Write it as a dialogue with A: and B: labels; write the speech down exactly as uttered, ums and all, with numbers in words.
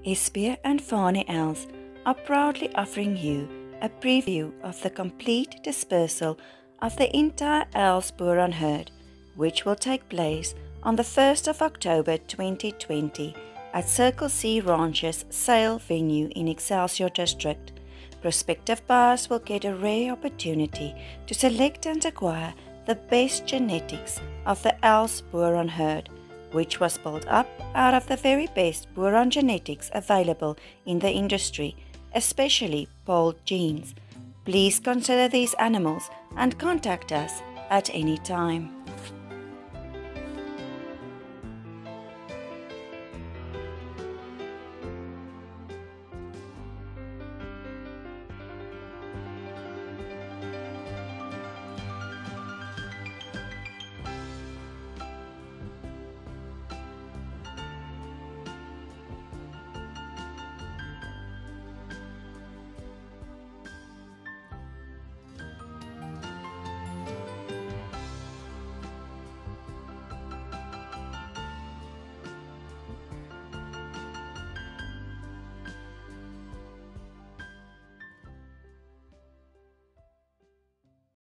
A: Espear and Farney Owls are proudly offering you a preview of the complete dispersal of the entire Elsboeron herd, which will take place on the first of October twenty twenty at Circle C Ranch's sale venue in Excelsior District. Prospective buyers will get a rare opportunity to select and acquire the best genetics of the Elsboeron herd, which was built up out of the very best Boeron genetics available in the industry, especially polled genes. Please consider these animals and contact us at any time.